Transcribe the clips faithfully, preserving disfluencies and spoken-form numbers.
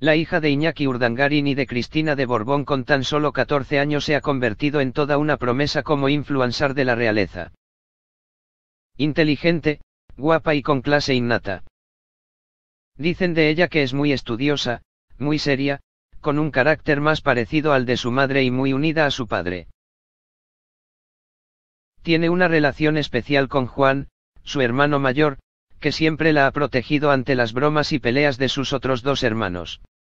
La hija de Iñaki Urdangarin y de Cristina de Borbón con tan solo catorce años se ha convertido en toda una promesa como influencer de la realeza. Inteligente, guapa y con clase innata. Dicen de ella que es muy estudiosa, muy seria, con un carácter más parecido al de su madre y muy unida a su padre. Tiene una relación especial con Juan, su hermano mayor, que siempre la ha protegido ante las bromas y peleas de sus otros dos hermanos.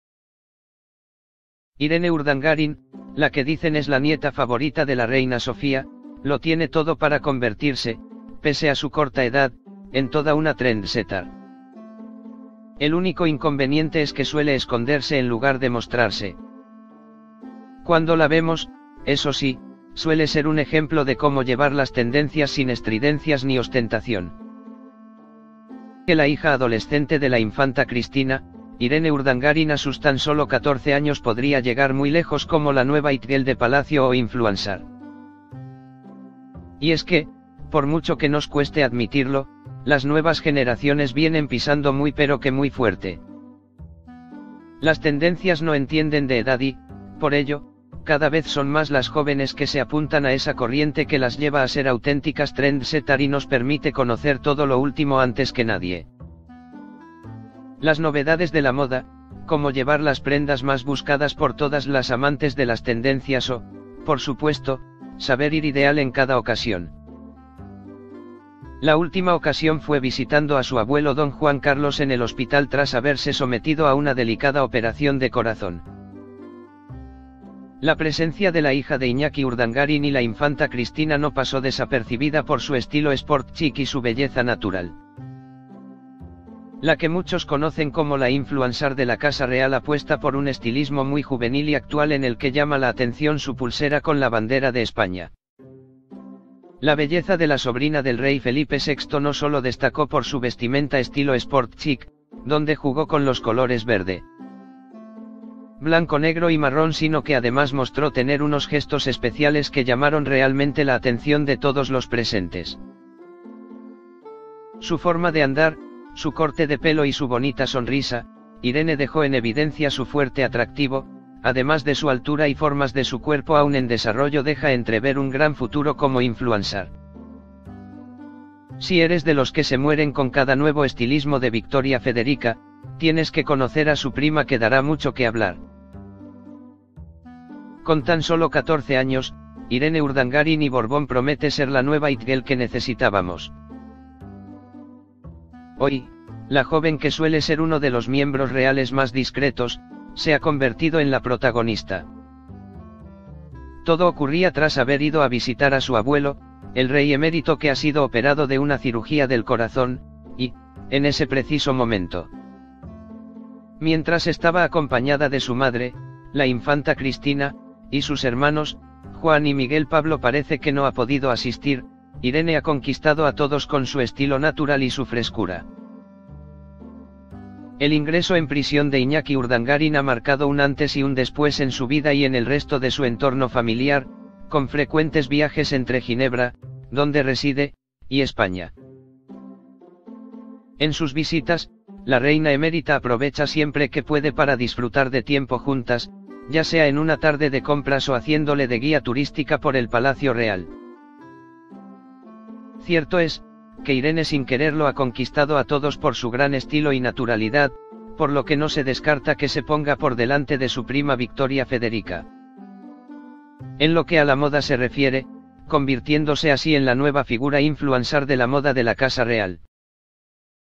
Irene Urdangarin, la que dicen es la nieta favorita de la reina Sofía, lo tiene todo para convertirse, pese a su corta edad, en toda una trendsetter. El único inconveniente es que suele esconderse en lugar de mostrarse. Cuando la vemos, eso sí, suele ser un ejemplo de cómo llevar las tendencias sin estridencias ni ostentación. Que la hija adolescente de la infanta Cristina, Irene Urdangarin a sus tan solo catorce años podría llegar muy lejos como la nueva it girl de Palacio o influencer. Y es que, por mucho que nos cueste admitirlo, las nuevas generaciones vienen pisando muy pero que muy fuerte. Las tendencias no entienden de edad y, por ello, cada vez son más las jóvenes que se apuntan a esa corriente que las lleva a ser auténticas trendsetter y nos permite conocer todo lo último antes que nadie. Las novedades de la moda, como llevar las prendas más buscadas por todas las amantes de las tendencias o, por supuesto, saber ir ideal en cada ocasión. La última ocasión fue visitando a su abuelo don Juan Carlos en el hospital tras haberse sometido a una delicada operación de corazón. La presencia de la hija de Iñaki Urdangarin y la infanta Cristina no pasó desapercibida por su estilo sport chic y su belleza natural. La que muchos conocen como la influencer de la Casa Real apuesta por un estilismo muy juvenil y actual en el que llama la atención su pulsera con la bandera de España. La belleza de la sobrina del rey Felipe sexto no solo destacó por su vestimenta estilo sport chic, donde jugó con los colores verde, blanco, negro y marrón, sino que además mostró tener unos gestos especiales que llamaron realmente la atención de todos los presentes. Su forma de andar, su corte de pelo y su bonita sonrisa, Irene dejó en evidencia su fuerte atractivo, además de su altura y formas de su cuerpo aún en desarrollo deja entrever un gran futuro como influencer. Si eres de los que se mueren con cada nuevo estilismo de Victoria Federica, tienes que conocer a su prima que dará mucho que hablar. Con tan solo catorce años, Irene Urdangarin y Borbón promete ser la nueva it girl que necesitábamos. Hoy, la joven que suele ser uno de los miembros reales más discretos, se ha convertido en la protagonista. Todo ocurría tras haber ido a visitar a su abuelo, el rey emérito que ha sido operado de una cirugía del corazón, y, en ese preciso momento, mientras estaba acompañada de su madre, la infanta Cristina, y sus hermanos, Juan y Miguel Pablo parece que no ha podido asistir, Irene ha conquistado a todos con su estilo natural y su frescura. El ingreso en prisión de Iñaki Urdangarin ha marcado un antes y un después en su vida y en el resto de su entorno familiar, con frecuentes viajes entre Ginebra, donde reside, y España. En sus visitas, la reina emérita aprovecha siempre que puede para disfrutar de tiempo juntas, ya sea en una tarde de compras o haciéndole de guía turística por el Palacio Real. Cierto es, que Irene sin quererlo ha conquistado a todos por su gran estilo y naturalidad, por lo que no se descarta que se ponga por delante de su prima Victoria Federica. En lo que a la moda se refiere, convirtiéndose así en la nueva figura influencer de la moda de la Casa Real.